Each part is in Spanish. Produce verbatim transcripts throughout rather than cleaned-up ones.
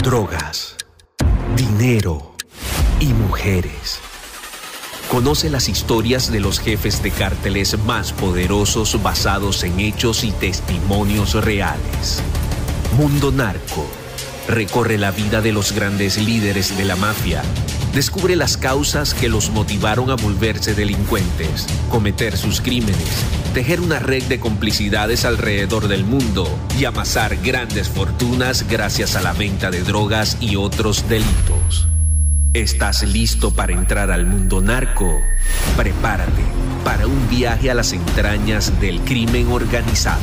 drogas, dinero y mujeres. Conoce las historias de los jefes de cárteles más poderosos basados en hechos y testimonios reales. Mundo Narco recorre la vida de los grandes líderes de la mafia. Descubre las causas que los motivaron a volverse delincuentes, cometer sus crímenes, tejer una red de complicidades alrededor del mundo y amasar grandes fortunas gracias a la venta de drogas y otros delitos. ¿Estás listo para entrar al mundo narco? Prepárate para un viaje a las entrañas del crimen organizado.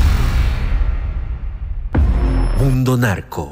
Mundo Narco.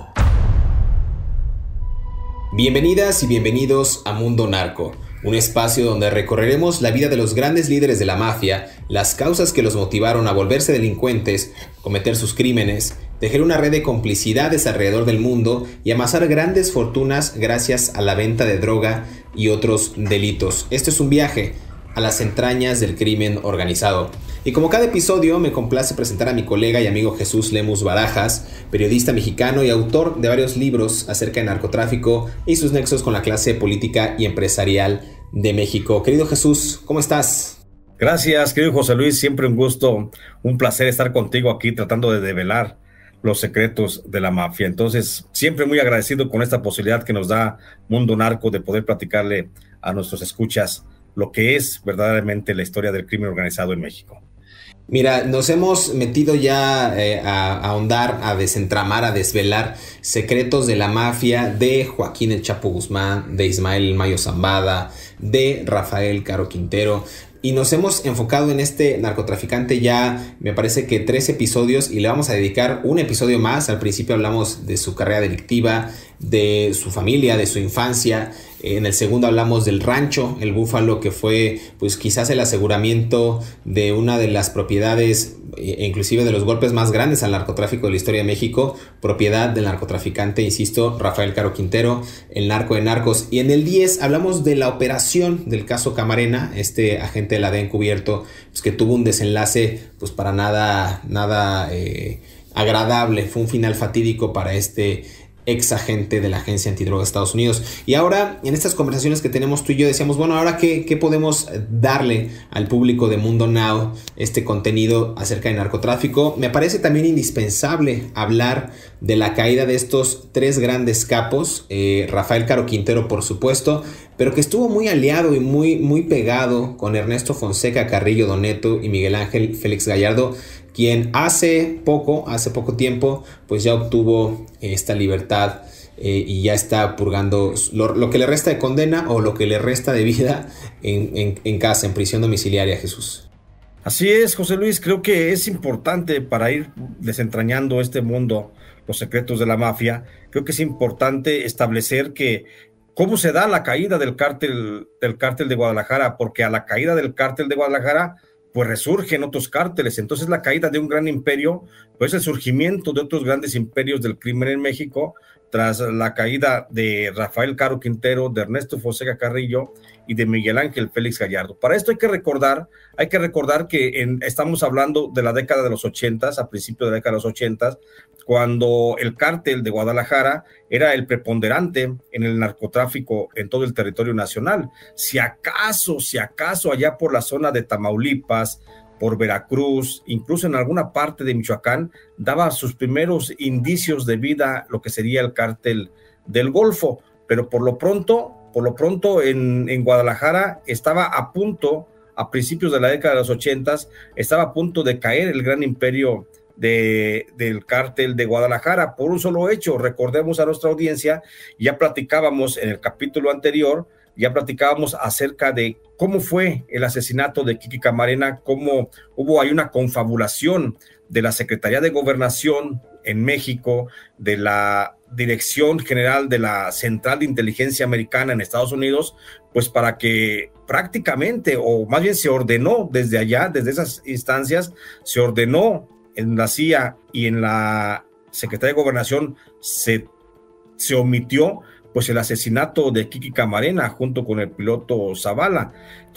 Bienvenidas y bienvenidos a Mundo Narco, un espacio donde recorreremos la vida de los grandes líderes de la mafia, las causas que los motivaron a volverse delincuentes, cometer sus crímenes, tejer una red de complicidades alrededor del mundo y amasar grandes fortunas gracias a la venta de droga y otros delitos. Esto es un viaje a las entrañas del crimen organizado. Y como cada episodio, me complace presentar a mi colega y amigo Jesús Lemus Barajas, periodista mexicano y autor de varios libros acerca de narcotráfico y sus nexos con la clase política y empresarial de México. Querido Jesús, ¿cómo estás? Gracias, querido José Luis, siempre un gusto, un placer estar contigo aquí tratando de develar los secretos de la mafia. Entonces, siempre muy agradecido con esta posibilidad que nos da Mundo Narco de poder platicarle a nuestros escuchas lo que es verdaderamente la historia del crimen organizado en México. Mira, nos hemos metido ya eh, a, a ahondar, a desentramar, a desvelar secretos de la mafia de Joaquín El Chapo Guzmán, de Ismael Mayo Zambada, de Rafael Caro Quintero. Y nos hemos enfocado en este narcotraficante ya, me parece que tres episodios, y le vamos a dedicar un episodio más. Al principio hablamos de su carrera delictiva, de su familia, de su infancia. En el segundo hablamos del rancho, el Búfalo, que fue pues quizás el aseguramiento de una de las propiedades, e inclusive de los golpes más grandes al narcotráfico de la historia de México, propiedad del narcotraficante, insisto, Rafael Caro Quintero, el narco de narcos. Y en el diez hablamos de la operación del caso Camarena, este agente de la D E A encubierto, pues, que tuvo un desenlace pues para nada, nada eh, agradable. Fue un final fatídico para este ex agente de la Agencia Antidroga de Estados Unidos. Y ahora, en estas conversaciones que tenemos tú y yo, decíamos, bueno, ahora qué, qué podemos darle al público de Mundo Now, este contenido acerca de narcotráfico. Me parece también indispensable hablar de la caída de estos tres grandes capos, eh, Rafael Caro Quintero, por supuesto, pero que estuvo muy aliado y muy, muy pegado con Ernesto Fonseca Carrillo Doneto y Miguel Ángel Félix Gallardo, quien hace poco, hace poco tiempo, pues ya obtuvo esta libertad eh, y ya está purgando lo, lo que le resta de condena o lo que le resta de vida en, en, en casa, en prisión domiciliaria, Jesús. Así es, José Luis, creo que es importante para ir desentrañando este mundo, los secretos de la mafia, creo que es importante establecer que cómo se da la caída del cártel, del cártel de Guadalajara, porque a la caída del cártel de Guadalajara pues resurgen otros cárteles. Entonces la caída de un gran imperio, pues el surgimiento de otros grandes imperios del crimen en México, tras la caída de Rafael Caro Quintero, de Ernesto Fonseca Carrillo y de Miguel Ángel Félix Gallardo. Para esto hay que recordar, hay que recordar que en, estamos hablando de la década de los ochentas, a principios de la década de los ochentas, cuando el cártel de Guadalajara era el preponderante en el narcotráfico en todo el territorio nacional. Si acaso, si acaso allá por la zona de Tamaulipas, por Veracruz, incluso en alguna parte de Michoacán, daba sus primeros indicios de vida lo que sería el cártel del Golfo, pero por lo pronto, por lo pronto en, en Guadalajara estaba a punto, a principios de la década de los ochentas, estaba a punto de caer el gran imperio de, del cártel de Guadalajara por un solo hecho. Recordemos a nuestra audiencia, ya platicábamos en el capítulo anterior, ya platicábamos acerca de cómo fue el asesinato de Kiki Camarena, cómo hubo ahí una confabulación de la Secretaría de Gobernación en México, de la Dirección General de la Central de Inteligencia Americana en Estados Unidos, pues para que prácticamente, o más bien se ordenó desde allá, desde esas instancias, se ordenó en la C I A y en la Secretaría de Gobernación, se, se omitió pues el asesinato de Kiki Camarena junto con el piloto Zavala. Entonces,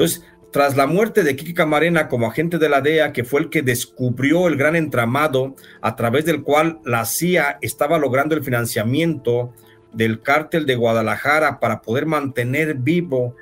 tras la muerte de Kiki Camarena como agente de la D E A, que fue el que descubrió el gran entramado a través del cual la C I A estaba logrando el financiamiento del cártel de Guadalajara para poder mantener vivo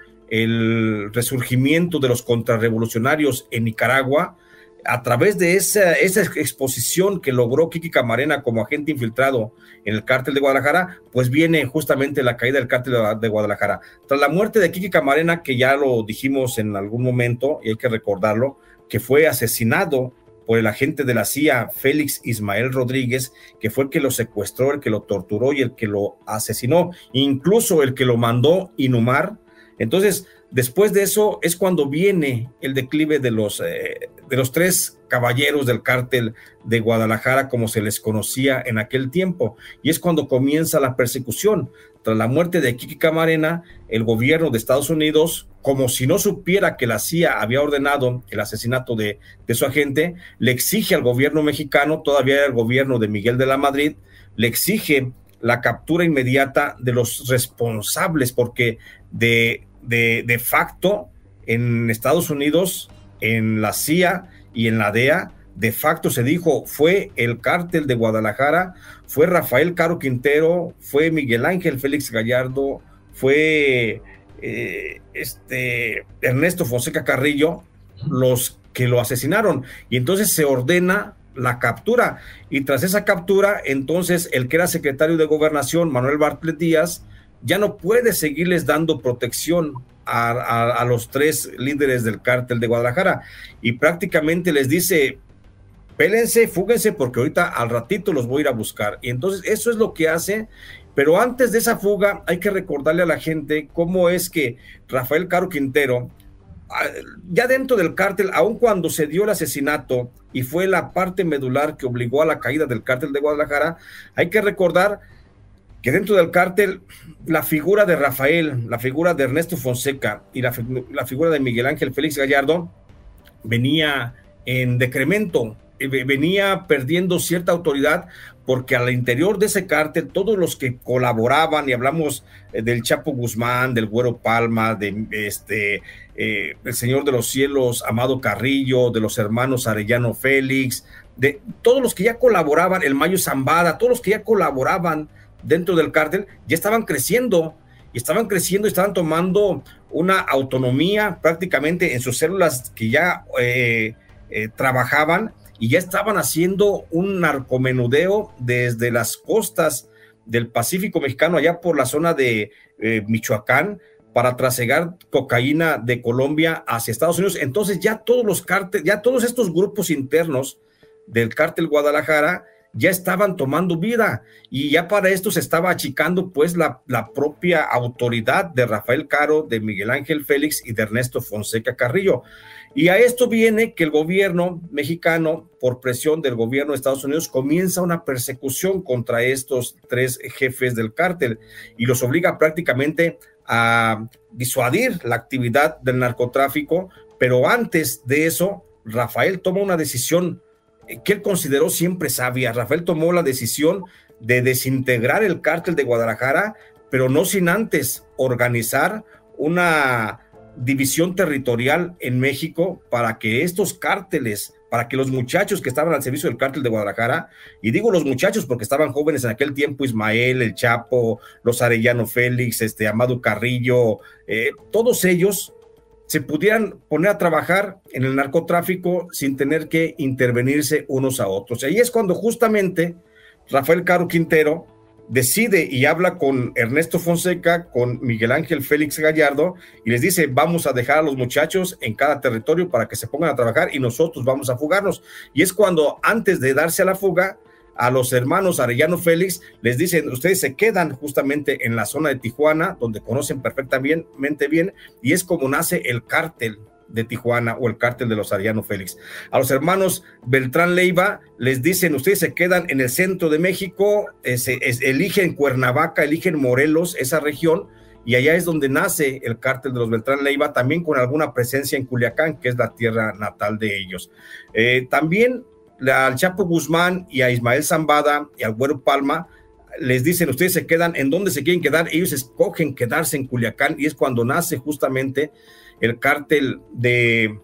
el resurgimiento de los contrarrevolucionarios en Nicaragua, a través de esa, esa exposición que logró Kiki Camarena como agente infiltrado en el cártel de Guadalajara, pues viene justamente la caída del cártel de Guadalajara. Tras la muerte de Kiki Camarena, que ya lo dijimos en algún momento, y hay que recordarlo, que fue asesinado por el agente de la C I A, Félix Ismael Rodríguez, que fue el que lo secuestró, el que lo torturó y el que lo asesinó, incluso el que lo mandó inhumar. Entonces, después de eso es cuando viene el declive de los, eh, de los tres caballeros del cártel de Guadalajara, como se les conocía en aquel tiempo, y es cuando comienza la persecución. Tras la muerte de Kiki Camarena, el gobierno de Estados Unidos, como si no supiera que la C I A había ordenado el asesinato de, de su agente, le exige al gobierno mexicano, todavía el gobierno de Miguel de la Madrid, le exige la captura inmediata de los responsables, porque de De, de facto en Estados Unidos, en la C I A y en la D E A, de facto se dijo, fue el cártel de Guadalajara, fue Rafael Caro Quintero, fue Miguel Ángel Félix Gallardo, fue eh, este Ernesto Fonseca Carrillo, los que lo asesinaron, y entonces se ordena la captura, y tras esa captura, entonces el que era secretario de Gobernación, Manuel Bartlett Díaz, ya no puede seguirles dando protección a, a, a los tres líderes del cártel de Guadalajara, y prácticamente les dice, pélense, fúguense, porque ahorita al ratito los voy a ir a buscar. Y entonces eso es lo que hace, pero antes de esa fuga hay que recordarle a la gente cómo es que Rafael Caro Quintero, ya dentro del cártel, aun cuando se dio el asesinato y fue la parte medular que obligó a la caída del cártel de Guadalajara, hay que recordar que dentro del cártel la figura de Rafael, la figura de Ernesto Fonseca y la, la figura de Miguel Ángel Félix Gallardo venía en decremento, venía perdiendo cierta autoridad, porque al interior de ese cártel todos los que colaboraban, y hablamos del Chapo Guzmán, del Güero Palma, de este eh, el Señor de los Cielos, Amado Carrillo, de los hermanos Arellano Félix, de todos los que ya colaboraban, el Mayo Zambada, todos los que ya colaboraban dentro del cártel, ya estaban creciendo, y estaban creciendo, y estaban tomando una autonomía prácticamente en sus células que ya eh, eh, trabajaban, y ya estaban haciendo un narcomenudeo desde las costas del Pacífico mexicano, allá por la zona de eh, Michoacán, para trasegar cocaína de Colombia hacia Estados Unidos. Entonces ya todos los cárteles, ya todos estos grupos internos del cártel Guadalajara ya estaban tomando vida, y ya para esto se estaba achicando pues la, la propia autoridad de Rafael Caro, de Miguel Ángel Félix y de Ernesto Fonseca Carrillo. Y a esto viene que el gobierno mexicano, por presión del gobierno de Estados Unidos, comienza una persecución contra estos tres jefes del cártel y los obliga prácticamente a disuadir la actividad del narcotráfico. Pero antes de eso, Rafael toma una decisión que él consideró siempre sabia. Rafael tomó la decisión de desintegrar el cártel de Guadalajara, pero no sin antes organizar una división territorial en México para que estos cárteles, para que los muchachos que estaban al servicio del cártel de Guadalajara, y digo los muchachos porque estaban jóvenes en aquel tiempo, Ismael, el Chapo, los Arellano Félix, este Amado Carrillo, eh, todos ellos se pudieran poner a trabajar en el narcotráfico sin tener que intervenirse unos a otros. Y ahí es cuando justamente Rafael Caro Quintero decide y habla con Ernesto Fonseca, con Miguel Ángel Félix Gallardo, y les dice, vamos a dejar a los muchachos en cada territorio para que se pongan a trabajar y nosotros vamos a fugarnos. Y es cuando, antes de darse a la fuga, a los hermanos Arellano Félix les dicen, ustedes se quedan justamente en la zona de Tijuana, donde conocen perfectamente bien, y es como nace el cártel de Tijuana o el cártel de los Arellano Félix. A los hermanos Beltrán Leiva les dicen, ustedes se quedan en el centro de México, es, es, eligen Cuernavaca, eligen Morelos, esa región, y allá es donde nace el cártel de los Beltrán Leiva, también con alguna presencia en Culiacán, que es la tierra natal de ellos. Eh, también al Chapo Guzmán y a Ismael Zambada y al Güero Palma les dicen, ustedes se quedan, ¿en dónde se quieren quedar? Ellos escogen quedarse en Culiacán, y es cuando nace justamente el cártel de,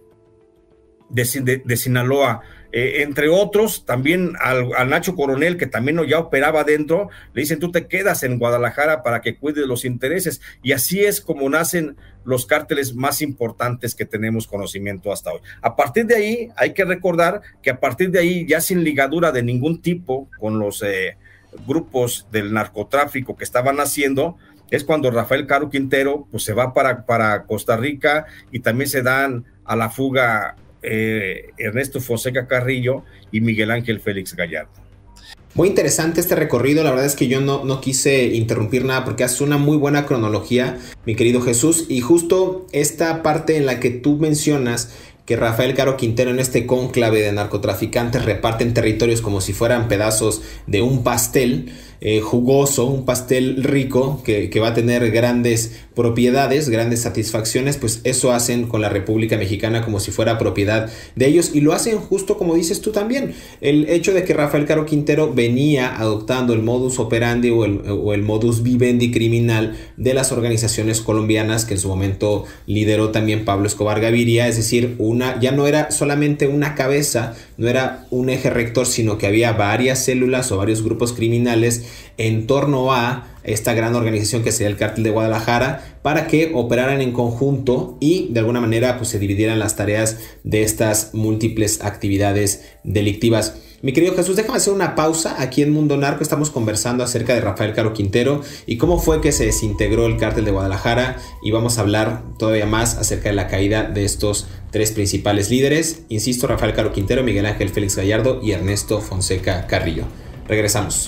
de, de, de Sinaloa. Eh, entre otros, también al, al Nacho Coronel, que también ya operaba dentro, le dicen, tú te quedas en Guadalajara para que cuides los intereses, y así es como nacen los cárteles más importantes que tenemos conocimiento hasta hoy. A partir de ahí, hay que recordar que a partir de ahí, ya sin ligadura de ningún tipo con los eh, grupos del narcotráfico que estaban haciendo, es cuando Rafael Caro Quintero pues, se va para, para Costa Rica, y también se dan a la fuga Eh, Ernesto Fonseca Carrillo y Miguel Ángel Félix Gallardo. Muy interesante este recorrido, la verdad es que yo no, no quise interrumpir nada porque hace una muy buena cronología, mi querido Jesús, y justo esta parte en la que tú mencionas que Rafael Caro Quintero en este cónclave de narcotraficantes reparten territorios como si fueran pedazos de un pastel eh, jugoso, un pastel rico que, que va a tener grandes propiedades, grandes satisfacciones, pues eso hacen con la República Mexicana como si fuera propiedad de ellos, y lo hacen justo como dices tú también. El hecho de que Rafael Caro Quintero venía adoptando el modus operandi o el, o el modus vivendi criminal de las organizaciones colombianas que en su momento lideró también Pablo Escobar Gaviria, es decir, una, ya no era solamente una cabeza, no era un eje rector, sino que había varias células o varios grupos criminales en torno a esta gran organización que sería el Cártel de Guadalajara, para que operaran en conjunto y de alguna manera pues se dividieran las tareas de estas múltiples actividades delictivas. Mi querido Jesús, déjame hacer una pausa. Aquí en Mundo Narco estamos conversando acerca de Rafael Caro Quintero y cómo fue que se desintegró el Cártel de Guadalajara, y vamos a hablar todavía más acerca de la caída de estos tres principales líderes. Insisto, Rafael Caro Quintero, Miguel Ángel Félix Gallardo y Ernesto Fonseca Carrillo. Regresamos.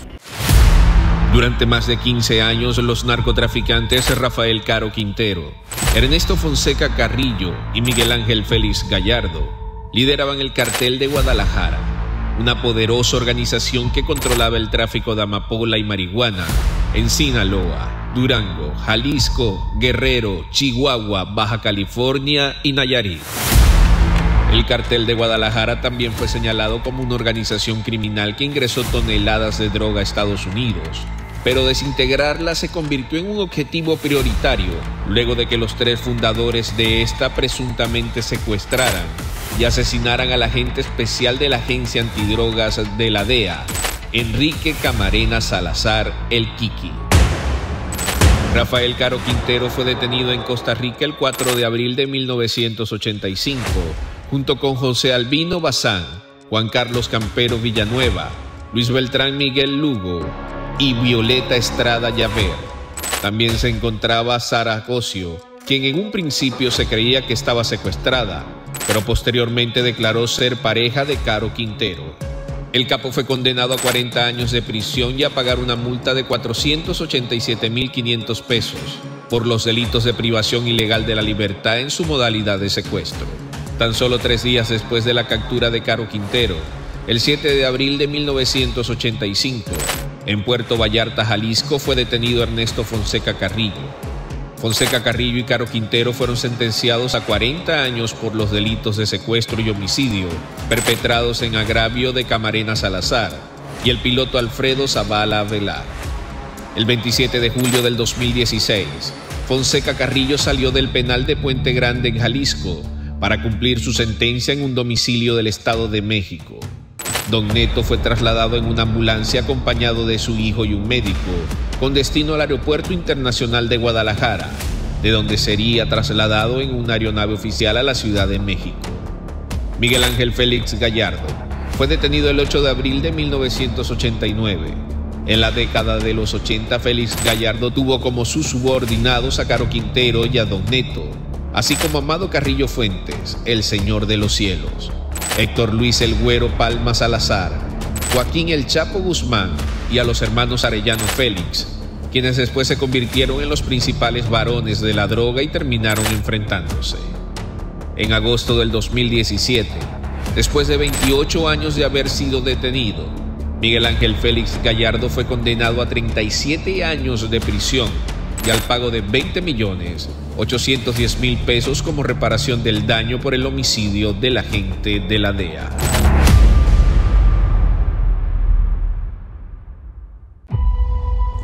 Durante más de quince años, los narcotraficantes Rafael Caro Quintero, Ernesto Fonseca Carrillo y Miguel Ángel Félix Gallardo lideraban el Cartel de Guadalajara, una poderosa organización que controlaba el tráfico de amapola y marihuana en Sinaloa, Durango, Jalisco, Guerrero, Chihuahua, Baja California y Nayarit. El Cartel de Guadalajara también fue señalado como una organización criminal que ingresó toneladas de droga a Estados Unidos, pero desintegrarla se convirtió en un objetivo prioritario luego de que los tres fundadores de esta presuntamente secuestraran y asesinaran al agente especial de la Agencia Antidrogas de la D E A, Enrique Camarena Salazar, el Kiki. Rafael Caro Quintero fue detenido en Costa Rica el cuatro de abril de mil novecientos ochenta y cinco, junto con José Albino Bazán, Juan Carlos Campero Villanueva, Luis Beltrán Miguel Lugo y Violeta Estrada Llaver. También se encontraba Sara Cosio, quien en un principio se creía que estaba secuestrada, pero posteriormente declaró ser pareja de Caro Quintero. El capo fue condenado a cuarenta años de prisión y a pagar una multa de cuatrocientos ochenta y siete mil quinientos pesos por los delitos de privación ilegal de la libertad en su modalidad de secuestro. Tan solo tres días después de la captura de Caro Quintero, el siete de abril de mil novecientos ochenta y cinco, en Puerto Vallarta, Jalisco, fue detenido Ernesto Fonseca Carrillo. Fonseca Carrillo y Caro Quintero fueron sentenciados a cuarenta años por los delitos de secuestro y homicidio perpetrados en agravio de Camarena Salazar y el piloto Alfredo Zavala Velar. El veintisiete de julio del dos mil dieciséis, Fonseca Carrillo salió del penal de Puente Grande en Jalisco para cumplir su sentencia en un domicilio del Estado de México. Don Neto fue trasladado en una ambulancia acompañado de su hijo y un médico, con destino al Aeropuerto Internacional de Guadalajara, de donde sería trasladado en una aeronave oficial a la Ciudad de México. Miguel Ángel Félix Gallardo fue detenido el ocho de abril de mil novecientos ochenta y nueve. En la década de los ochenta, Félix Gallardo tuvo como sus subordinados a Caro Quintero y a Don Neto, así como Amado Carrillo Fuentes, el Señor de los Cielos, Héctor Luis el Güero Palma Salazar, Joaquín el Chapo Guzmán y a los hermanos Arellano Félix, quienes después se convirtieron en los principales varones de la droga y terminaron enfrentándose. En agosto del dos mil diecisiete, después de veintiocho años de haber sido detenido, Miguel Ángel Félix Gallardo fue condenado a treinta y siete años de prisión y al pago de veinte millones ochocientos diez mil pesos como reparación del daño por el homicidio del agente de la D E A.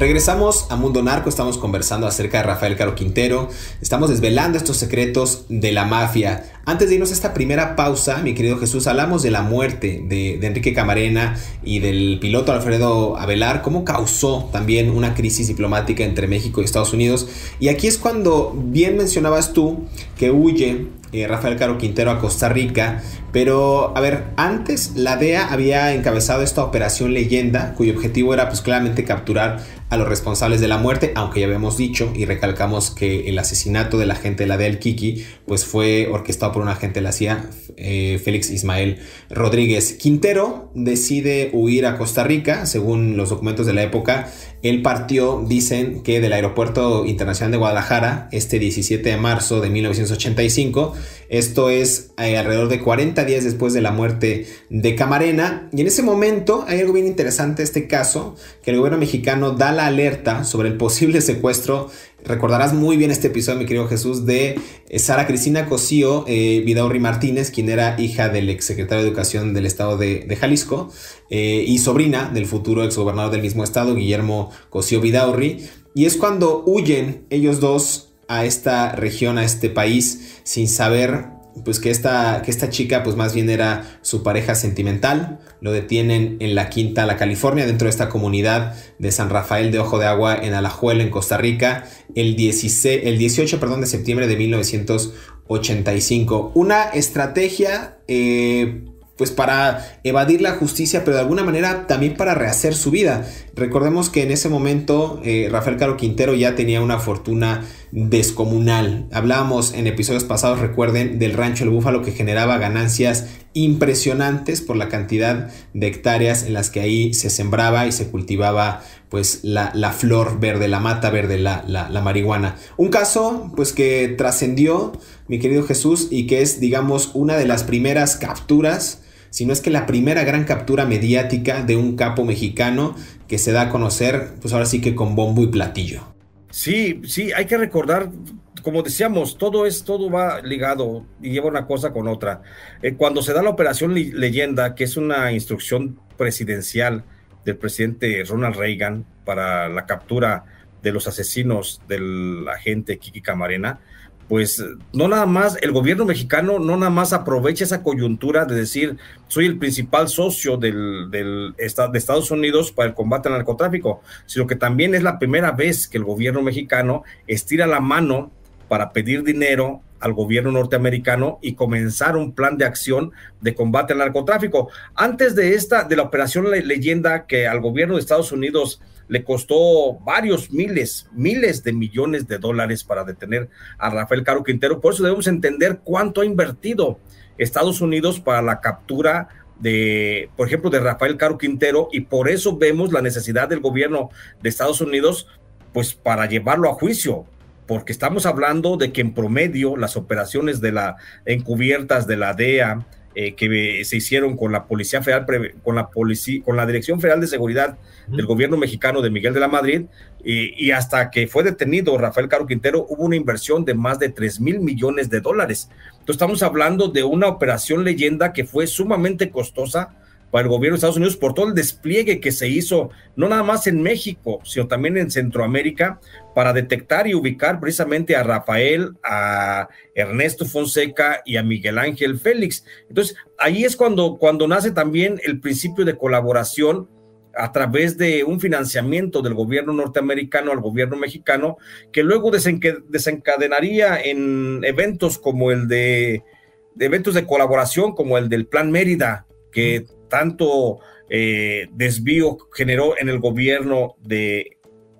Regresamos a Mundo Narco, estamos conversando acerca de Rafael Caro Quintero, estamos desvelando estos secretos de la mafia. Antes de irnos a esta primera pausa, mi querido Jesús, hablamos de la muerte de, de Enrique Camarena y del piloto Alfredo Avelar, cómo causó también una crisis diplomática entre México y Estados Unidos. Y aquí es cuando bien mencionabas tú que huye eh, Rafael Caro Quintero a Costa Rica. Pero, a ver, antes la D E A había encabezado esta operación Leyenda, cuyo objetivo era pues claramente capturar a los responsables de la muerte, aunque ya habíamos dicho y recalcamos que el asesinato del agente de la D E A, el Kiki, pues fue orquestado por un agente de la C I A, eh, Félix Ismael Rodríguez. Quintero decide huir a Costa Rica, según los documentos de la época. Él partió, dicen, que del Aeropuerto Internacional de Guadalajara este diecisiete de marzo de mil novecientos ochenta y cinco. Esto es eh, alrededor de cuarenta días después de la muerte de Camarena. Y en ese momento hay algo bien interesante de este caso, que el gobierno mexicano da la alerta sobre el posible secuestro. Recordarás muy bien este episodio, mi querido Jesús, de Sara Cristina Cosío eh, Vidaurri Martínez, quien era hija del exsecretario de Educación del estado de, de Jalisco eh, y sobrina del futuro exgobernador del mismo estado, Guillermo Cosío Vidaurri. Y es cuando huyen ellos dos a esta región, a este país, sin saber pues que esta, que esta chica pues más bien era su pareja sentimental. Lo detienen en la Quinta La California, dentro de esta comunidad de San Rafael de Ojo de Agua en Alajuela, en Costa Rica, el, dieciséis, el dieciocho perdón, de septiembre de mil novecientos ochenta y cinco. Una estrategia eh, pues para evadir la justicia, pero de alguna manera también para rehacer su vida. Recordemos que en ese momento eh, Rafael Caro Quintero ya tenía una fortuna descomunal. Hablábamos en episodios pasados, recuerden, del Rancho El Búfalo, que generaba ganancias impresionantes por la cantidad de hectáreas en las que ahí se sembraba y se cultivaba pues la, la flor verde, la mata verde, la, la, la marihuana. Un caso pues que trascendió, mi querido Jesús, y que es, digamos, una de las primeras capturas, si no es que la primera gran captura mediática de un capo mexicano que se da a conocer, pues ahora sí que con bombo y platillo. Sí, sí, hay que recordar, como decíamos, todo es, todo va ligado y lleva una cosa con otra. Eh, cuando se da la operación Leyenda, que es una instrucción presidencial del presidente Ronald Reagan para la captura de los asesinos del agente Kiki Camarena, pues no nada más, el gobierno mexicano no nada más aprovecha esa coyuntura de decir, soy el principal socio del, del, de Estados Unidos para el combate al narcotráfico, sino que también es la primera vez que el gobierno mexicano estira la mano para pedir dinero al gobierno norteamericano y comenzar un plan de acción de combate al narcotráfico. Antes de esta, de la operación Leyenda, que al gobierno de Estados Unidos le costó varios miles, miles de millones de dólares para detener a Rafael Caro Quintero. Por eso debemos entender cuánto ha invertido Estados Unidos para la captura de, por ejemplo, de Rafael Caro Quintero, y por eso vemos la necesidad del gobierno de Estados Unidos, pues, para llevarlo a juicio, porque estamos hablando de que en promedio las operaciones de la encubiertas de la D E A Eh, que se hicieron con la Policía Federal, con la Policía, con la Dirección Federal de Seguridad del gobierno mexicano de Miguel de la Madrid, y, y hasta que fue detenido Rafael Caro Quintero hubo una inversión de más de tres mil millones de dólares. Entonces estamos hablando de una operación Leyenda que fue sumamente costosa para el gobierno de Estados Unidos por todo el despliegue que se hizo, no nada más en México, sino también en Centroamérica, para detectar y ubicar precisamente a Rafael, a Ernesto Fonseca y a Miguel Ángel Félix. Entonces, ahí es cuando, cuando nace también el principio de colaboración a través de un financiamiento del gobierno norteamericano al gobierno mexicano, que luego desencadenaría en eventos como el de, de eventos de colaboración, como el del Plan Mérida, que tanto eh, desvío generó en el gobierno de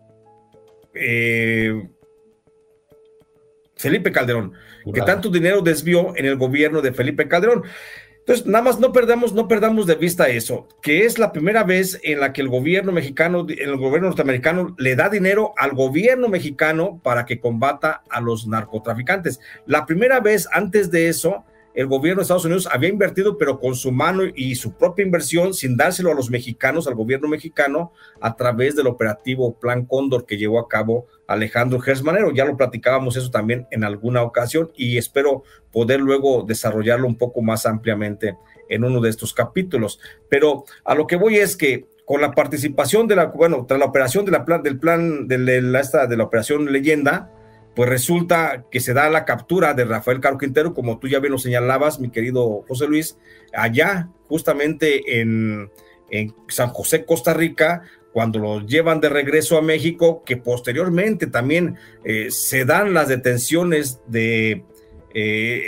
eh, Felipe Calderón, claro, que tanto dinero desvió en el gobierno de Felipe Calderón. Entonces, nada más no perdamos, no perdamos de vista eso, que es la primera vez en la que el gobierno mexicano, el gobierno norteamericano le da dinero al gobierno mexicano para que combata a los narcotraficantes. La primera vez antes de eso, el gobierno de Estados Unidos había invertido, pero con su mano y su propia inversión, sin dárselo a los mexicanos, al gobierno mexicano, a través del operativo Plan Cóndor que llevó a cabo Alejandro Gertz Manero. Ya lo platicábamos eso también en alguna ocasión y espero poder luego desarrollarlo un poco más ampliamente en uno de estos capítulos. Pero a lo que voy es que con la participación de la, bueno, tras la operación de la plan, del plan de la, esta, de la operación Leyenda, pues resulta que se da la captura de Rafael Caro Quintero, como tú ya bien lo señalabas, mi querido José Luis, allá justamente en, en San José, Costa Rica, cuando lo llevan de regreso a México, que posteriormente también eh, se dan las detenciones de, eh,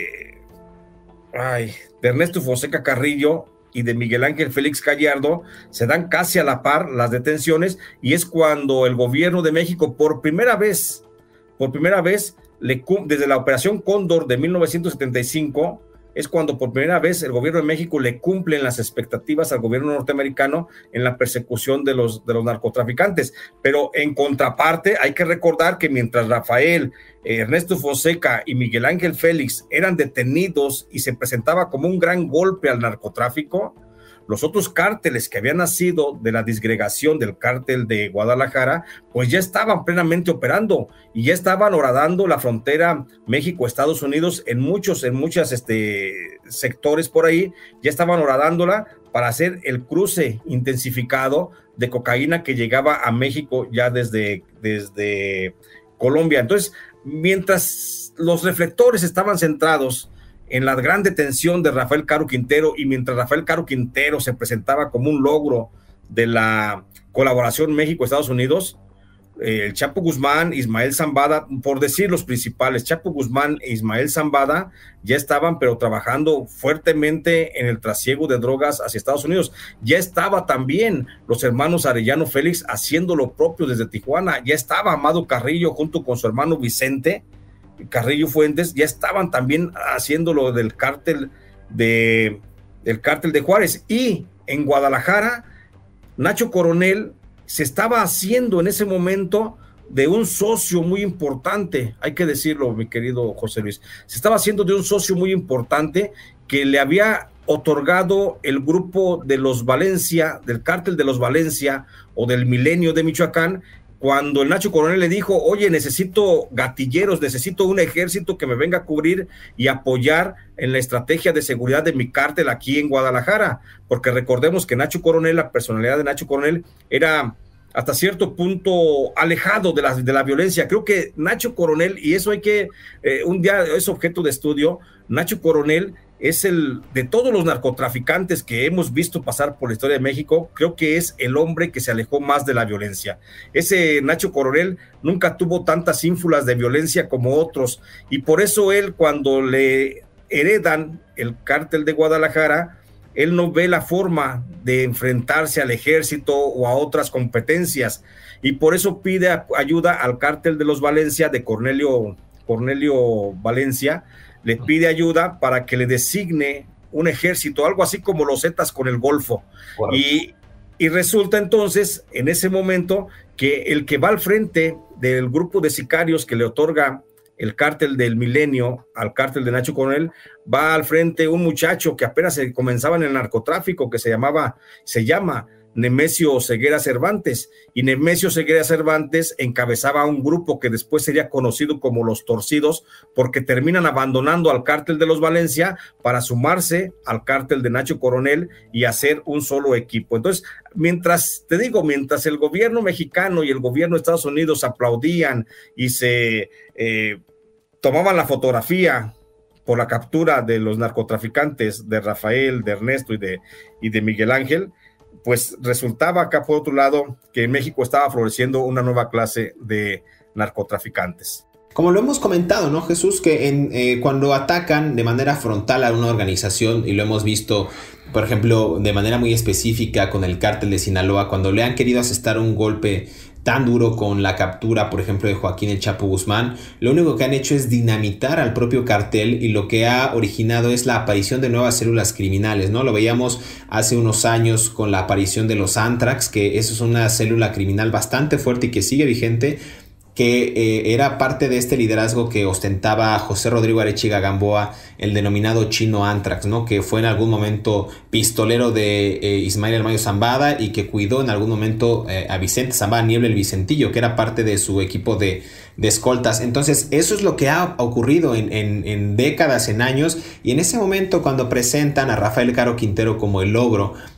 ay, de Ernesto Fonseca Carrillo y de Miguel Ángel Félix Gallardo, se dan casi a la par las detenciones, y es cuando el gobierno de México por primera vez, por primera vez, le, desde la Operación Cóndor de mil novecientos setenta y cinco, es cuando por primera vez el gobierno de México le cumplen las expectativas al gobierno norteamericano en la persecución de los, de los narcotraficantes. Pero en contraparte hay que recordar que mientras Rafael, eh, Ernesto Fonseca y Miguel Ángel Félix eran detenidos y se presentaba como un gran golpe al narcotráfico, los otros cárteles que habían nacido de la disgregación del cártel de Guadalajara, pues ya estaban plenamente operando y ya estaban horadando la frontera México-Estados Unidos en muchos, en muchos este, sectores por ahí, ya estaban horadándola para hacer el cruce intensificado de cocaína que llegaba a México ya desde, desde Colombia. Entonces, mientras los reflectores estaban centrados en la gran detención de Rafael Caro Quintero, y mientras Rafael Caro Quintero se presentaba como un logro de la colaboración México-Estados Unidos, eh, el Chapo Guzmán, Ismael Zambada, por decir los principales, Chapo Guzmán e Ismael Zambada ya estaban pero trabajando fuertemente en el trasiego de drogas hacia Estados Unidos. Ya estaba también los hermanos Arellano Félix haciendo lo propio desde Tijuana, ya estaba Amado Carrillo junto con su hermano Vicente Carrillo Fuentes, ya estaban también haciendo lo del cártel de, del cártel de Juárez. Y en Guadalajara, Nacho Coronel se estaba haciendo en ese momento de un socio muy importante, hay que decirlo, mi querido José Luis, se estaba haciendo de un socio muy importante que le había otorgado el grupo de los Valencia, del cártel de los Valencia o del Milenio de Michoacán, cuando el Nacho Coronel le dijo, oye, necesito gatilleros, necesito un ejército que me venga a cubrir y apoyar en la estrategia de seguridad de mi cártel aquí en Guadalajara, porque recordemos que Nacho Coronel, la personalidad de Nacho Coronel era hasta cierto punto alejado de la, de la violencia. Creo que Nacho Coronel, y eso hay que, eh, un día es objeto de estudio, Nacho Coronel es el, de todos los narcotraficantes que hemos visto pasar por la historia de México, creo que es el hombre que se alejó más de la violencia. Ese Nacho Coronel nunca tuvo tantas ínfulas de violencia como otros, y por eso él, cuando le heredan el cártel de Guadalajara, él no ve la forma de enfrentarse al ejército o a otras competencias, y por eso pide ayuda al cártel de los Valencia, de Cornelio, Cornelio Valencia, le pide ayuda para que le designe un ejército, algo así como los Zetas con el Golfo. Wow. Y, y resulta entonces, en ese momento, que el que va al frente del grupo de sicarios que le otorga el cártel del Milenio al cártel de Nacho Coronel, va al frente un muchacho que apenas se comenzaba en el narcotráfico, que se llamaba, se llama Nemesio Ceguera Cervantes, y Nemesio Ceguera Cervantes encabezaba un grupo que después sería conocido como los Torcidos, porque terminan abandonando al cártel de los Valencia para sumarse al cártel de Nacho Coronel y hacer un solo equipo. Entonces, mientras, te digo, mientras el gobierno mexicano y el gobierno de Estados Unidos aplaudían y se eh, tomaban la fotografía por la captura de los narcotraficantes de Rafael, de Ernesto y de, y de Miguel Ángel, pues resultaba acá por otro lado que en México estaba floreciendo una nueva clase de narcotraficantes. Como lo hemos comentado, ¿no, Jesús? Que en, eh, cuando atacan de manera frontal a una organización, y lo hemos visto, por ejemplo, de manera muy específica con el cártel de Sinaloa, cuando le han querido asestar un golpe tan duro con la captura, por ejemplo, de Joaquín El Chapo Guzmán, lo único que han hecho es dinamitar al propio cartel, y lo que ha originado es la aparición de nuevas células criminales, ¿no? Lo veíamos hace unos años con la aparición de los Antrax, que eso es una célula criminal bastante fuerte y que sigue vigente, que eh, era parte de este liderazgo que ostentaba José Rodrigo Arechiga Gamboa, el denominado Chino Antrax, ¿no? Que fue en algún momento pistolero de eh, Ismael El Mayo Zambada, y que cuidó en algún momento eh, a Vicente Zambada Niebla el Vicentillo, que era parte de su equipo de, de escoltas. Entonces eso es lo que ha ocurrido en, en, en décadas, en años, y en ese momento cuando presentan a Rafael Caro Quintero como el logro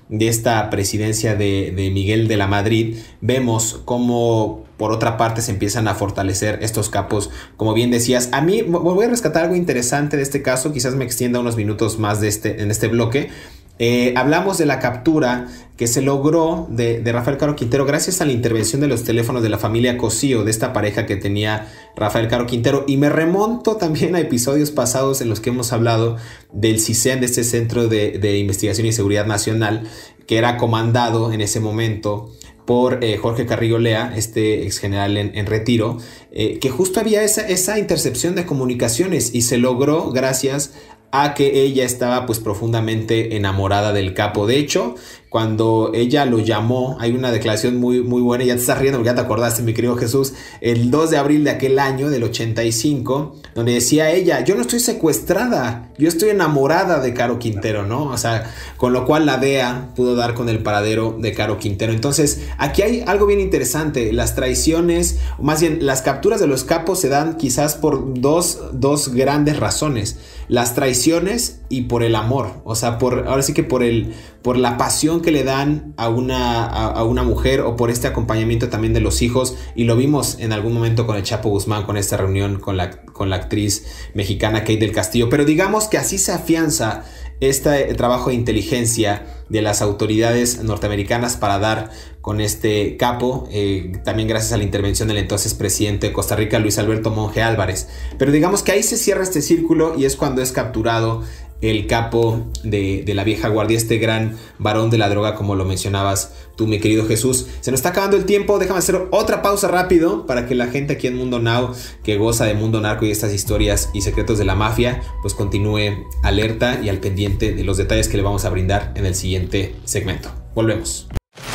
de esta presidencia de, de Miguel de la Madrid, vemos cómo por otra parte se empiezan a fortalecer estos capos, como bien decías. A mí voy a rescatar algo interesante de este caso, quizás me extienda unos minutos más de este, en este bloque. Eh, hablamos de la captura que se logró de, de Rafael Caro Quintero gracias a la intervención de los teléfonos de la familia Cosío, de esta pareja que tenía Rafael Caro Quintero, y me remonto también a episodios pasados en los que hemos hablado del CISEN, de este Centro de, de Investigación y Seguridad Nacional, que era comandado en ese momento por eh, Jorge Carrillo Lea, este ex general en, en retiro, eh, que justo había esa, esa intercepción de comunicaciones y se logró gracias a que ella estaba pues profundamente enamorada del capo. De hecho, cuando ella lo llamó, hay una declaración muy, muy buena, ya te estás riendo porque ya te acordaste, mi querido Jesús, el dos de abril de aquel año, del ochenta y cinco, donde decía ella, yo no estoy secuestrada, yo estoy enamorada de Caro Quintero, ¿no? O sea, con lo cual la D E A pudo dar con el paradero de Caro Quintero. Entonces, aquí hay algo bien interesante, las traiciones, o más bien, las capturas de los capos se dan quizás por dos, dos grandes razones, las traiciones y por el amor, o sea, por, ahora sí que por, el, por la pasión que le dan a una, a, a una mujer, o por este acompañamiento también de los hijos, y lo vimos en algún momento con el Chapo Guzmán, con esta reunión con la, con la actriz mexicana Kate del Castillo. Pero digamos que así se afianza este trabajo de inteligencia de las autoridades norteamericanas para dar con este capo, eh, también gracias a la intervención del entonces presidente de Costa Rica, Luis Alberto Monge Álvarez. Pero digamos que ahí se cierra este círculo y es cuando es capturado el capo de, de la vieja guardia, este gran varón de la droga, como lo mencionabas tú, mi querido Jesús. Se nos está acabando el tiempo, déjame hacer otra pausa rápido para que la gente aquí en Mundo Now, que goza de Mundo Narco y estas historias y secretos de la mafia, pues continúe alerta y al pendiente de los detalles que le vamos a brindar en el siguiente segmento. Volvemos.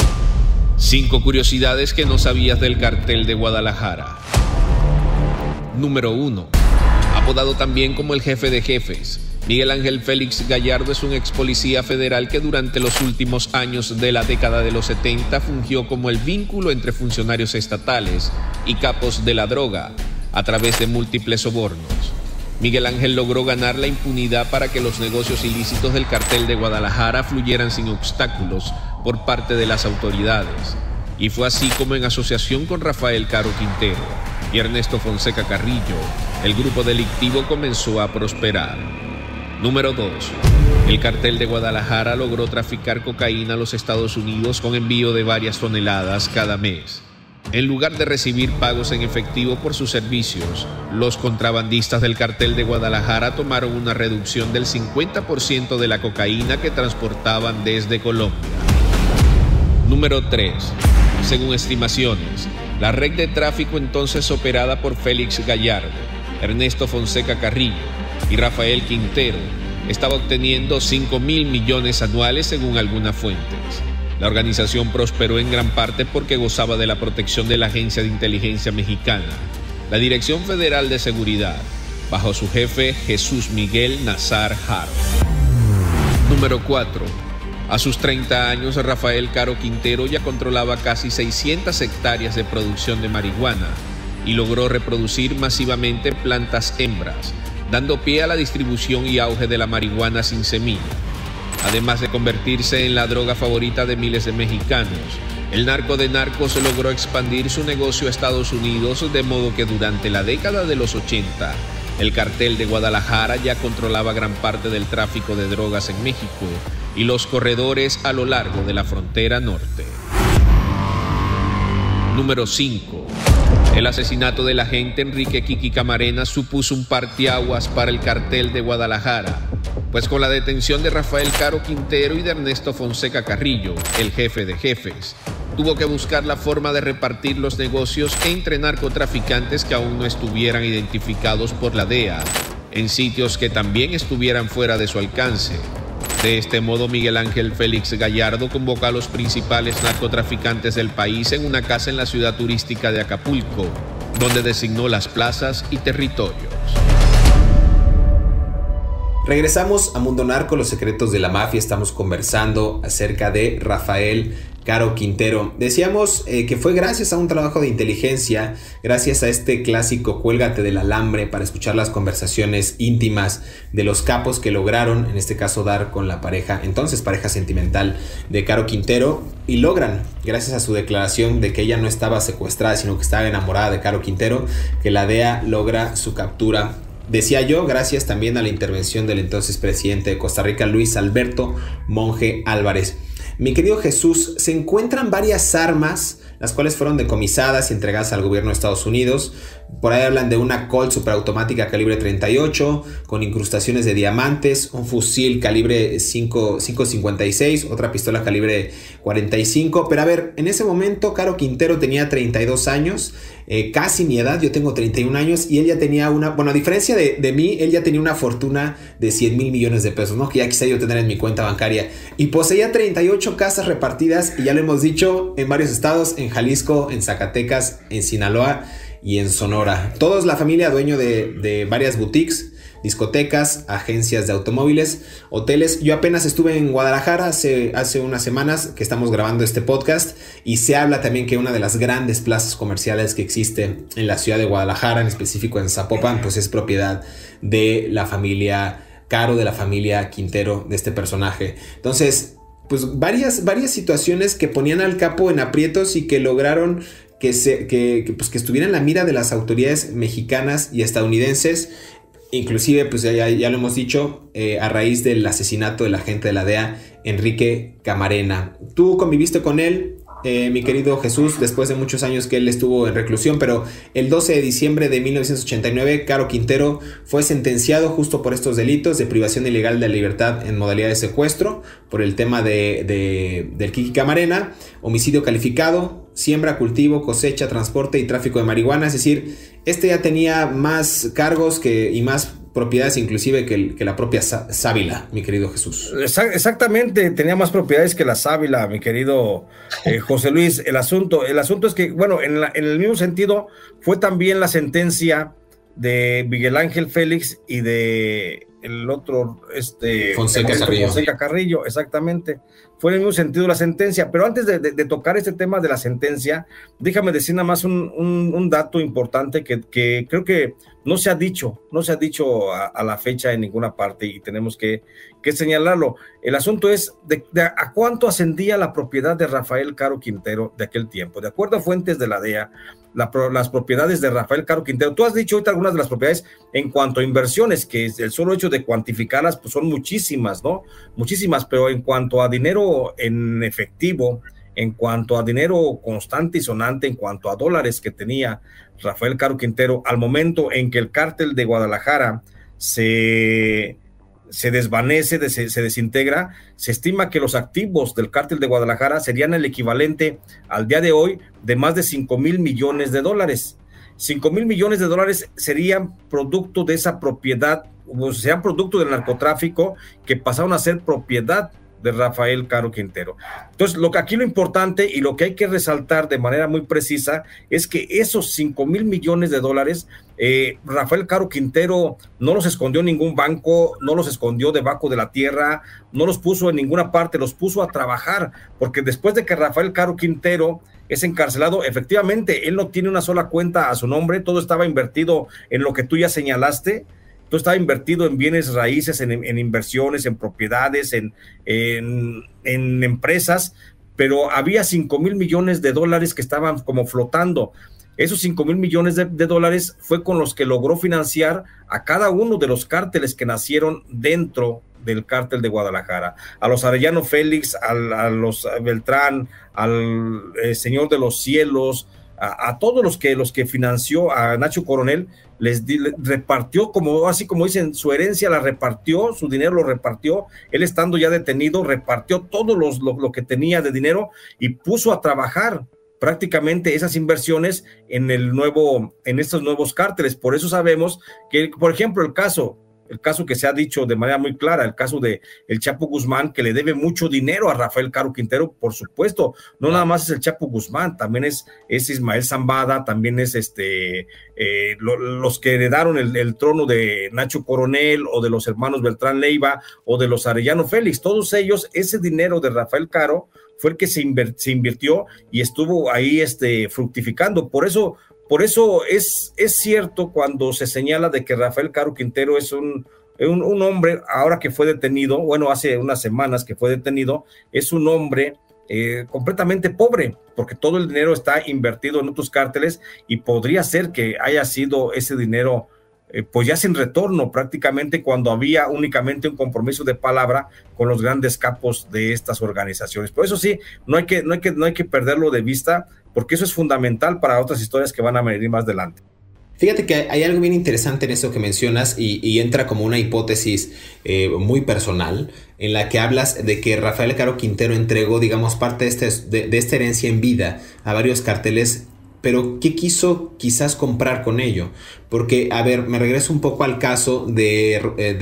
Cinco curiosidades que no sabías del cartel de Guadalajara. Número uno. Apodado también como el jefe de jefes, Miguel Ángel Félix Gallardo es un ex policía federal que durante los últimos años de la década de los setenta fungió como el vínculo entre funcionarios estatales y capos de la droga a través de múltiples sobornos. Miguel Ángel logró ganar la impunidad para que los negocios ilícitos del cartel de Guadalajara fluyeran sin obstáculos por parte de las autoridades. Y fue así como, en asociación con Rafael Caro Quintero y Ernesto Fonseca Carrillo, el grupo delictivo comenzó a prosperar. Número dos. El cartel de Guadalajara logró traficar cocaína a los Estados Unidos con envío de varias toneladas cada mes. En lugar de recibir pagos en efectivo por sus servicios, los contrabandistas del cartel de Guadalajara tomaron una reducción del cincuenta por ciento de la cocaína que transportaban desde Colombia. Número tres. Según estimaciones, la red de tráfico entonces operada por Félix Gallardo, Ernesto Fonseca Carrillo y Rafael Quintero estaba obteniendo cinco mil millones anuales según algunas fuentes. La organización prosperó en gran parte porque gozaba de la protección de la Agencia de Inteligencia Mexicana, la Dirección Federal de Seguridad, bajo su jefe Jesús Miguel Nazar Haro. Número cuatro. A sus treinta años, Rafael Caro Quintero ya controlaba casi seiscientas hectáreas de producción de marihuana y logró reproducir masivamente plantas hembras, dando pie a la distribución y auge de la marihuana sin semilla. Además de convertirse en la droga favorita de miles de mexicanos, el narco de narcos logró expandir su negocio a Estados Unidos, de modo que durante la década de los ochenta, el cartel de Guadalajara ya controlaba gran parte del tráfico de drogas en México y los corredores a lo largo de la frontera norte. Número cinco. El asesinato del agente Enrique Kiki Camarena supuso un parteaguas para el cartel de Guadalajara, pues con la detención de Rafael Caro Quintero y de Ernesto Fonseca Carrillo, el jefe de jefes, tuvo que buscar la forma de repartir los negocios entre narcotraficantes que aún no estuvieran identificados por la D E A, en sitios que también estuvieran fuera de su alcance. De este modo, Miguel Ángel Félix Gallardo convoca a los principales narcotraficantes del país en una casa en la ciudad turística de Acapulco, donde designó las plazas y territorios. Regresamos a Mundo Narco, los secretos de la mafia. Estamos conversando acerca de Rafael Caro Quintero. Decíamos eh, que fue gracias a un trabajo de inteligencia, gracias a este clásico cuélgate del alambre para escuchar las conversaciones íntimas de los capos que lograron, en este caso, dar con la pareja, entonces pareja sentimental de Caro Quintero, y logran, gracias a su declaración de que ella no estaba secuestrada, sino que estaba enamorada de Caro Quintero, que la D E A logra su captura. Decía yo, gracias también a la intervención del entonces presidente de Costa Rica, Luis Alberto Monge Álvarez. Mi querido Jesús, se encuentran varias armas, las cuales fueron decomisadas y entregadas al gobierno de Estados Unidos. Por ahí hablan de una Colt superautomática calibre treinta y ocho, con incrustaciones de diamantes, un fusil calibre cinco cincuenta y seis, otra pistola calibre cuarenta y cinco. Pero a ver, en ese momento Caro Quintero tenía treinta y dos años, eh, casi mi edad, yo tengo treinta y un años, y él ya tenía una, bueno, a diferencia de, de mí, él ya tenía una fortuna de cien mil millones de pesos, ¿no? Que ya quisiera yo tener en mi cuenta bancaria. Y poseía treinta y ocho casas repartidas, y ya lo hemos dicho, en varios estados, en Jalisco, en Zacatecas, en Sinaloa y en Sonora. Todos la familia dueño de, de varias boutiques, discotecas, agencias de automóviles, hoteles. Yo apenas estuve en Guadalajara hace, hace unas semanas que estamos grabando este podcast, y se habla también que una de las grandes plazas comerciales que existe en la ciudad de Guadalajara, en específico en Zapopan, pues es propiedad de la familia Caro, de la familia Quintero, de este personaje. Entonces, pues varias, varias situaciones que ponían al capo en aprietos y que lograron que, se, que, que, pues que estuviera en la mira de las autoridades mexicanas y estadounidenses, inclusive, pues ya, ya lo hemos dicho, eh, a raíz del asesinato del agente de la D E A, Enrique Camarena. Tú conviviste con él, eh, mi querido Jesús, después de muchos años que él estuvo en reclusión, pero el doce de diciembre de mil novecientos ochenta y nueve, Caro Quintero fue sentenciado justo por estos delitos de privación ilegal de la libertad en modalidad de secuestro, por el tema de, de, del Kiki Camarena, homicidio calificado, siembra, cultivo, cosecha, transporte y tráfico de marihuana. Es decir, este ya tenía más cargos que, y más propiedades inclusive que, el, que la propia sábila, mi querido Jesús. Exactamente, tenía más propiedades que la sábila, mi querido eh, José Luis. El asunto, el asunto es que, bueno, en, la, en el mismo sentido fue también la sentencia de Miguel Ángel Félix y de el otro, este Fonseca Carrillo. Fonseca Carrillo, exactamente. Fue en el mismo sentido la sentencia, pero antes de, de, de tocar este tema de la sentencia, déjame decir nada más un, un, un dato importante que, que creo que no se ha dicho, no se ha dicho a, a la fecha en ninguna parte, y tenemos que, que señalarlo. El asunto es de, de a cuánto ascendía la propiedad de Rafael Caro Quintero de aquel tiempo. De acuerdo a fuentes de la D E A, la, las propiedades de Rafael Caro Quintero, tú has dicho ahorita algunas de las propiedades en cuanto a inversiones, que es el solo hecho de cuantificarlas, pues son muchísimas, ¿no? Muchísimas, pero en cuanto a dinero en efectivo, en cuanto a dinero constante y sonante, en cuanto a dólares que tenía Rafael Caro Quintero, al momento en que el cártel de Guadalajara se, se desvanece, de, se, se desintegra, se estima que los activos del cártel de Guadalajara serían el equivalente al día de hoy de más de cinco mil millones de dólares. cinco mil millones de dólares serían producto de esa propiedad, o sean producto del narcotráfico que pasaron a ser propiedad de Rafael Caro Quintero. Entonces, lo que aquí lo importante y lo que hay que resaltar de manera muy precisa es que esos cinco mil millones de dólares, eh, Rafael Caro Quintero no los escondió en ningún banco, no los escondió debajo de la tierra, no los puso en ninguna parte, los puso a trabajar, porque después de que Rafael Caro Quintero es encarcelado, efectivamente, él no tiene una sola cuenta a su nombre, todo estaba invertido en lo que tú ya señalaste. Todo estaba invertido en bienes raíces, en, en inversiones, en propiedades, en, en, en empresas, pero había cinco mil millones de dólares que estaban como flotando. Esos cinco mil millones de, de dólares fue con los que logró financiar a cada uno de los cárteles que nacieron dentro del cártel de Guadalajara, a los Arellano Félix, al, a los Beltrán, al eh, Señor de los Cielos, a, a todos los que, los que financió, a Nacho Coronel, les, di, les repartió, como así como dicen, su herencia la repartió, su dinero lo repartió, él estando ya detenido, repartió todo los, lo, lo que tenía de dinero y puso a trabajar prácticamente esas inversiones en el nuevo, en estos nuevos cárteles. Por eso sabemos que, por ejemplo, el caso el caso que se ha dicho de manera muy clara, el caso de el Chapo Guzmán, que le debe mucho dinero a Rafael Caro Quintero, por supuesto, no nada más es el Chapo Guzmán, también es, es Ismael Zambada, también es este, eh, lo, los que heredaron el, el trono de Nacho Coronel, o de los hermanos Beltrán Leiva, o de los Arellano Félix, todos ellos, ese dinero de Rafael Caro fue el que se, invir, se invirtió y estuvo ahí este, fructificando, por eso Por eso es, es cierto cuando se señala de que Rafael Caro Quintero es un, un, un hombre, ahora que fue detenido, bueno, hace unas semanas que fue detenido, es un hombre eh, completamente pobre, porque todo el dinero está invertido en otros cárteles y podría ser que haya sido ese dinero eh, pues ya sin retorno prácticamente, cuando había únicamente un compromiso de palabra con los grandes capos de estas organizaciones. Por eso sí, no hay que, no hay que, no hay que perderlo de vista, porque eso es fundamental para otras historias que van a venir más adelante. Fíjate que hay algo bien interesante en eso que mencionas y, y entra como una hipótesis eh, muy personal, en la que hablas de que Rafael Caro Quintero entregó, digamos, parte de, este, de, de esta herencia en vida a varios carteles, pero ¿qué quiso quizás comprar con ello? Porque, a ver, me regreso un poco al caso de,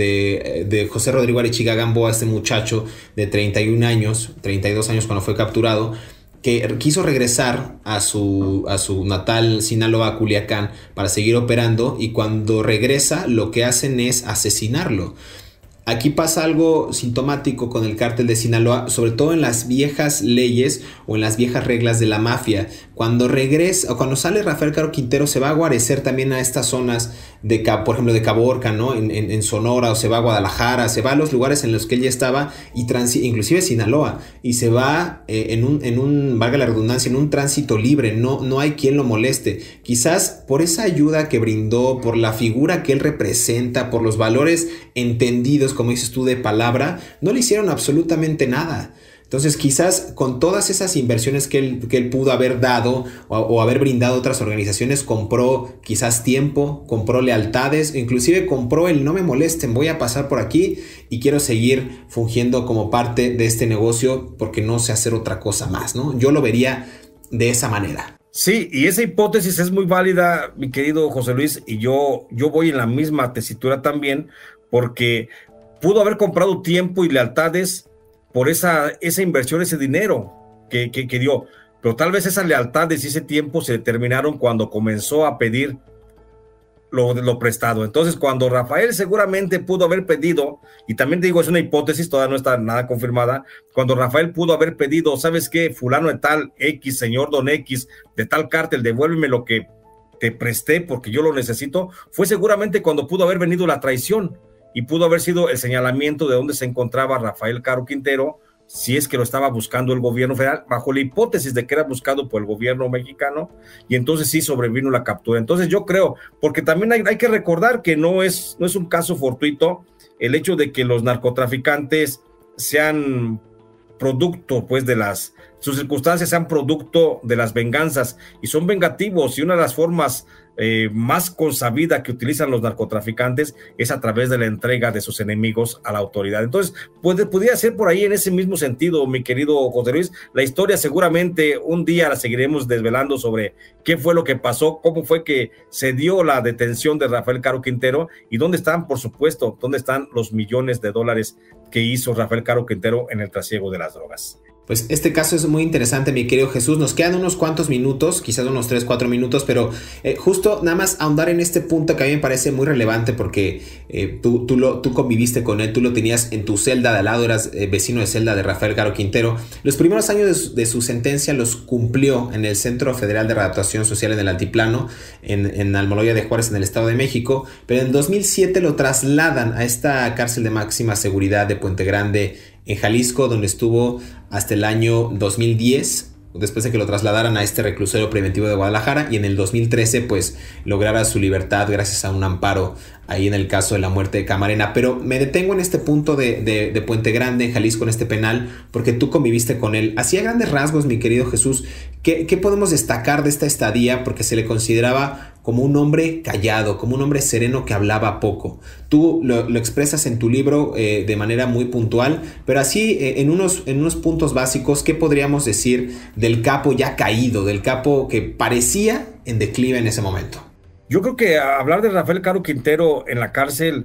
de, de José Rodrigo Arechiga Gamboa, este muchacho de treinta y un años, treinta y dos años cuando fue capturado, que quiso regresar a su, a su natal Sinaloa, Culiacán, para seguir operando, y cuando regresa lo que hacen es asesinarlo. Aquí pasa algo sintomático con el cártel de Sinaloa, sobre todo en las viejas leyes o en las viejas reglas de la mafia. Cuando regresa, o cuando sale Rafael Caro Quintero, se va a guarecer también a estas zonas, de, por ejemplo, de Caborca, ¿no? En, en, en Sonora, o se va a Guadalajara, se va a los lugares en los que él ya estaba, y transi, inclusive Sinaloa, y se va eh, en, un, en un, valga la redundancia, en un tránsito libre, no, no hay quien lo moleste. Quizás por esa ayuda que brindó, por la figura que él representa, por los valores entendidos, como dices tú, de palabra, no le hicieron absolutamente nada. Entonces quizás con todas esas inversiones que él, que él pudo haber dado o, o haber brindado a otras organizaciones, compró quizás tiempo, compró lealtades, inclusive compró el no me molesten, voy a pasar por aquí y quiero seguir fungiendo como parte de este negocio porque no sé hacer otra cosa más, ¿no? Yo lo vería de esa manera. Sí, y esa hipótesis es muy válida, mi querido José Luis, y yo, yo voy en la misma tesitura también, porque pudo haber comprado tiempo y lealtades por esa, esa inversión, ese dinero que, que, que dio, pero tal vez esas lealtades y ese tiempo se determinaron cuando comenzó a pedir lo, lo prestado. Entonces, cuando Rafael seguramente pudo haber pedido, y también digo, es una hipótesis, todavía no está nada confirmada, cuando Rafael pudo haber pedido, ¿sabes qué? Fulano de tal X, señor Don X, de tal cártel, devuélveme lo que te presté porque yo lo necesito, fue seguramente cuando pudo haber venido la traición, y pudo haber sido el señalamiento de dónde se encontraba Rafael Caro Quintero, si es que lo estaba buscando el gobierno federal, bajo la hipótesis de que era buscado por el gobierno mexicano, y entonces sí sobrevino la captura. Entonces yo creo, porque también hay, hay que recordar que no es, no es un caso fortuito el hecho de que los narcotraficantes sean producto, pues, de las, sus circunstancias sean producto de las venganzas, y son vengativos, y una de las formas Eh, más consabida que utilizan los narcotraficantes es a través de la entrega de sus enemigos a la autoridad. Entonces, puede, podría ser por ahí en ese mismo sentido, mi querido José Luis. La historia seguramente un día la seguiremos desvelando sobre qué fue lo que pasó, cómo fue que se dio la detención de Rafael Caro Quintero y dónde están, por supuesto, dónde están los millones de dólares que hizo Rafael Caro Quintero en el trasiego de las drogas. Pues este caso es muy interesante, mi querido Jesús. Nos quedan unos cuantos minutos, quizás unos tres, cuatro minutos, pero eh, justo nada más ahondar en este punto que a mí me parece muy relevante porque eh, tú, tú, lo, tú conviviste con él, tú lo tenías en tu celda de al lado, eras eh, vecino de celda de Rafael Caro Quintero. Los primeros años de su, de su sentencia los cumplió en el Centro Federal de Readaptación Social en el Altiplano, en, en Almoloya de Juárez, en el Estado de México, pero en dos mil siete lo trasladan a esta cárcel de máxima seguridad de Puente Grande, en Jalisco, donde estuvo hasta el año dos mil diez, después de que lo trasladaran a este reclusorio preventivo de Guadalajara, y en el dos mil trece pues lograra su libertad gracias a un amparo ahí en el caso de la muerte de Camarena. Pero me detengo en este punto de, de, de Puente Grande, en Jalisco, en este penal, porque tú conviviste con él. Así a grandes rasgos, mi querido Jesús, ¿qué, qué podemos destacar de esta estadía? Porque se le consideraba como un hombre callado, como un hombre sereno que hablaba poco. Tú lo, lo expresas en tu libro eh, de manera muy puntual, pero así eh, en, unos, en unos puntos básicos, ¿qué podríamos decir del capo ya caído, del capo que parecía en declive en ese momento? Yo creo que hablar de Rafael Caro Quintero en la cárcel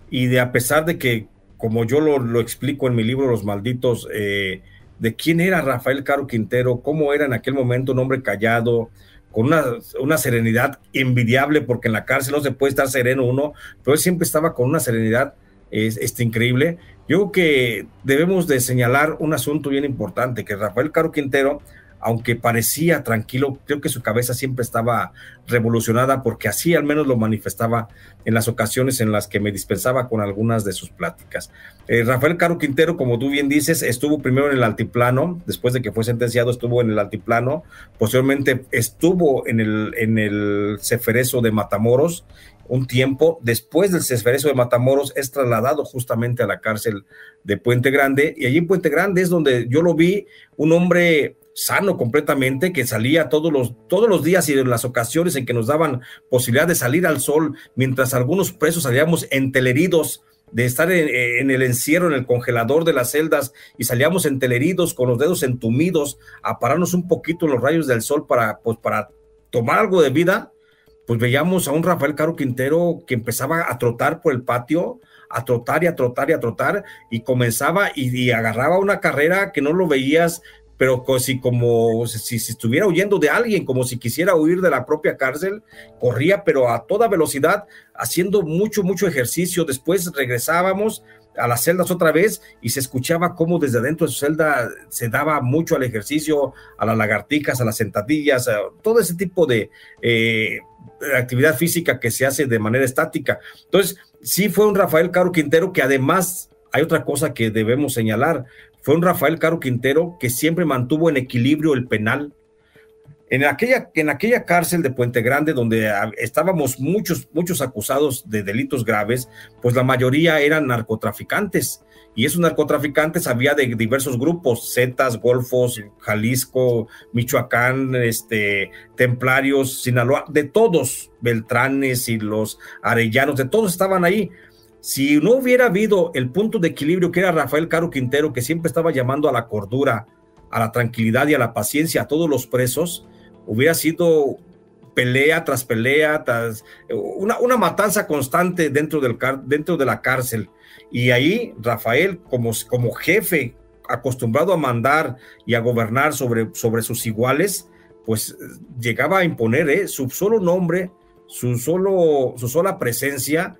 y de a pesar de que, como yo lo, lo explico en mi libro Los Malditos, eh, de quién era Rafael Caro Quintero, cómo era en aquel momento un hombre callado, con una, una serenidad envidiable, porque en la cárcel no se puede estar sereno uno, pero él siempre estaba con una serenidad es, este, increíble. Yo creo que debemos de señalar un asunto bien importante, que Rafael Caro Quintero, aunque parecía tranquilo, creo que su cabeza siempre estaba revolucionada, porque así al menos lo manifestaba en las ocasiones en las que me dispensaba con algunas de sus pláticas. Eh, Rafael Caro Quintero, como tú bien dices, estuvo primero en el altiplano, después de que fue sentenciado estuvo en el altiplano, posteriormente estuvo en el, en el Ceferezo de Matamoros un tiempo. Después del Ceferezo de Matamoros es trasladado justamente a la cárcel de Puente Grande, y allí en Puente Grande es donde yo lo vi, un hombre sano completamente, que salía todos los, todos los días y en las ocasiones en que nos daban posibilidad de salir al sol, mientras algunos presos salíamos enteleridos de estar en, en el encierro, en el congelador de las celdas, y salíamos enteleridos con los dedos entumidos a pararnos un poquito en los rayos del sol para, pues, para tomar algo de vida. Pues veíamos a un Rafael Caro Quintero que empezaba a trotar por el patio, a trotar y a trotar y a trotar, y comenzaba y, y agarraba una carrera que no lo veías, pero si como si, si estuviera huyendo de alguien, como si quisiera huir de la propia cárcel. Corría pero a toda velocidad, haciendo mucho, mucho ejercicio. Después regresábamos a las celdas otra vez y se escuchaba cómo desde adentro de su celda se daba mucho al ejercicio, a las lagartijas, a las sentadillas, a todo ese tipo de eh, actividad física que se hace de manera estática. Entonces, sí fue un Rafael Caro Quintero que además, hay otra cosa que debemos señalar, fue un Rafael Caro Quintero que siempre mantuvo en equilibrio el penal. En aquella, en aquella cárcel de Puente Grande, donde estábamos muchos, muchos acusados de delitos graves, pues la mayoría eran narcotraficantes, y esos narcotraficantes había de diversos grupos: Zetas, Golfos, Jalisco, Michoacán, este, Templarios, Sinaloa, de todos, Beltranes y los Arellanos, de todos estaban ahí. Si no hubiera habido el punto de equilibrio que era Rafael Caro Quintero, que siempre estaba llamando a la cordura, a la tranquilidad y a la paciencia a todos los presos, hubiera sido pelea tras pelea, tras una, una matanza constante dentro, del, dentro de la cárcel. Y ahí Rafael, como, como jefe acostumbrado a mandar y a gobernar sobre, sobre sus iguales, pues llegaba a imponer ¿eh? su solo nombre, su, solo, su sola presencia.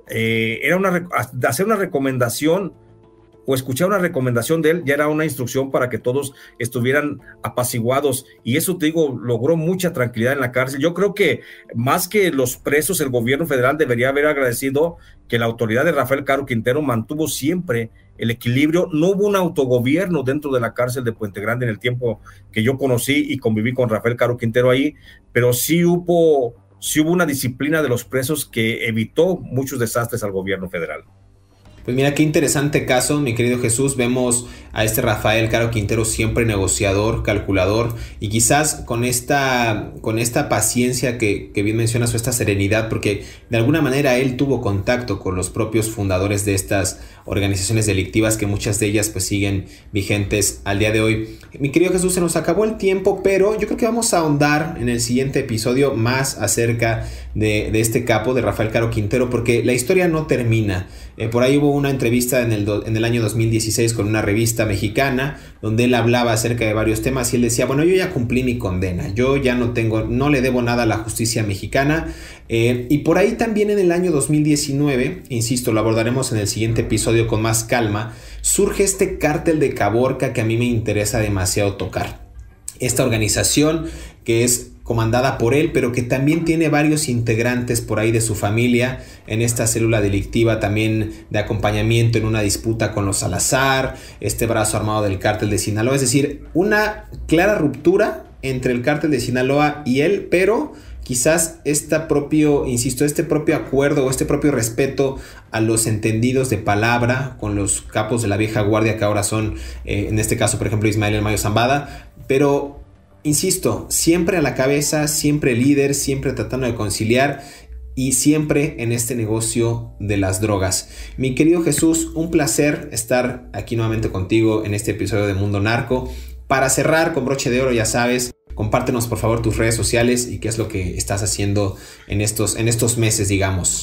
Eh, era una, hacer una recomendación o escuchar una recomendación de él ya era una instrucción para que todos estuvieran apaciguados, y eso, te digo, logró mucha tranquilidad en la cárcel. Yo creo que más que los presos, el gobierno federal debería haber agradecido que la autoridad de Rafael Caro Quintero mantuvo siempre el equilibrio. No hubo un autogobierno dentro de la cárcel de Puente Grande en el tiempo que yo conocí y conviví con Rafael Caro Quintero ahí, pero sí hubo sí hubo una disciplina de los presos que evitó muchos desastres al gobierno federal. Pues mira qué interesante caso, mi querido Jesús. Vemos a este Rafael Caro Quintero siempre negociador, calculador, y quizás con esta, con esta paciencia que, que bien mencionas, o esta serenidad, porque de alguna manera él tuvo contacto con los propios fundadores de estas organizaciones delictivas, que muchas de ellas pues siguen vigentes al día de hoy. Mi querido Jesús, se nos acabó el tiempo, pero yo creo que vamos a ahondar en el siguiente episodio más acerca de, de este capo, de Rafael Caro Quintero, porque la historia no termina. Eh, por ahí hubo una entrevista en el, do, en el año dos mil dieciséis con una revista mexicana donde él hablaba acerca de varios temas, y él decía, bueno, yo ya cumplí mi condena, yo ya no tengo, no le debo nada a la justicia mexicana. Eh, y por ahí también en el año dos mil diecinueve, insisto, lo abordaremos en el siguiente episodio con más calma, surge este cártel de Caborca que a mí me interesa demasiado tocar. Esta organización que es comandada por él, pero que también tiene varios integrantes por ahí de su familia en esta célula delictiva, también de acompañamiento en una disputa con los Salazar, este brazo armado del cártel de Sinaloa. Es decir, una clara ruptura entre el cártel de Sinaloa y él, pero quizás este propio, insisto, este propio acuerdo o este propio respeto a los entendidos de palabra con los capos de la vieja guardia, que ahora son, eh, en este caso, por ejemplo, Ismael El Mayo Zambada, pero insisto, siempre a la cabeza, siempre líder, siempre tratando de conciliar y siempre en este negocio de las drogas. Mi querido Jesús, un placer estar aquí nuevamente contigo en este episodio de Mundo Narco. Para cerrar con broche de oro, ya sabes, compártenos por favor tus redes sociales y qué es lo que estás haciendo en estos, en estos meses, digamos.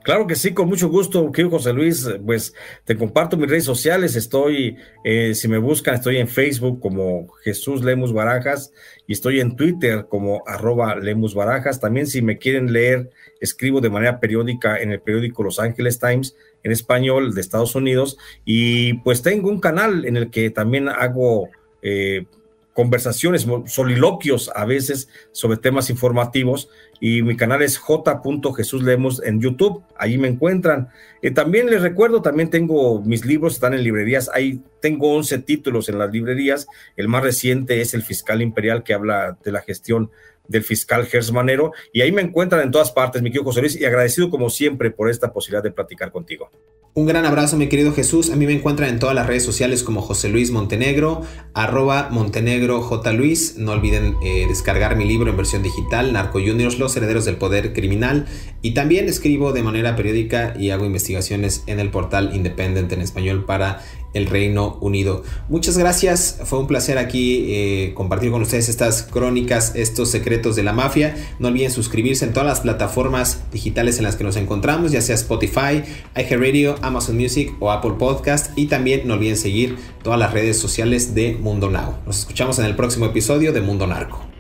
Claro que sí, con mucho gusto, querido José Luis. Pues te comparto mis redes sociales. Estoy, eh, si me buscan, estoy en Facebook como Jesús Lemus Barajas y estoy en Twitter como arroba Lemus Barajas. También, si me quieren leer, escribo de manera periódica en el periódico Los Angeles Times en español de Estados Unidos. Y pues tengo un canal en el que también hago eh, conversaciones, soliloquios a veces sobre temas informativos, y mi canal es j. Jesús Lemus en YouTube, ahí me encuentran. Eh, también les recuerdo, también tengo mis libros, están en librerías, ahí tengo once títulos en las librerías. El más reciente es El Fiscal Imperial, que habla de la gestión del fiscal Gers Manero, y ahí me encuentran en todas partes, mi querido José Luis, y agradecido como siempre por esta posibilidad de platicar contigo. Un gran abrazo, mi querido Jesús. A mí me encuentran en todas las redes sociales como José Luis Montenegro, arroba Montenegro J. Luis. No olviden eh, descargar mi libro en versión digital, Narco Juniors, Los Herederos del Poder Criminal. Y también escribo de manera periódica y hago investigaciones en el portal Independent en español para el Reino Unido. Muchas gracias, fue un placer aquí eh, compartir con ustedes estas crónicas, estos secretos de la mafia. No olviden suscribirse en todas las plataformas digitales en las que nos encontramos, ya sea Spotify, iHeartRadio, Amazon Music o Apple Podcast, y también no olviden seguir todas las redes sociales de Mundo Now. Nos escuchamos en el próximo episodio de Mundo Narco.